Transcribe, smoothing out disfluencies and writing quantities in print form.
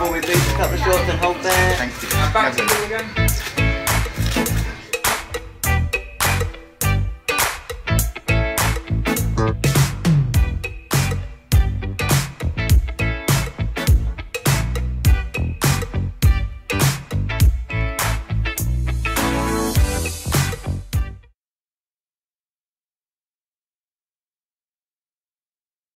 with these, a couple of shots and hold there. Thank you. Back to you again.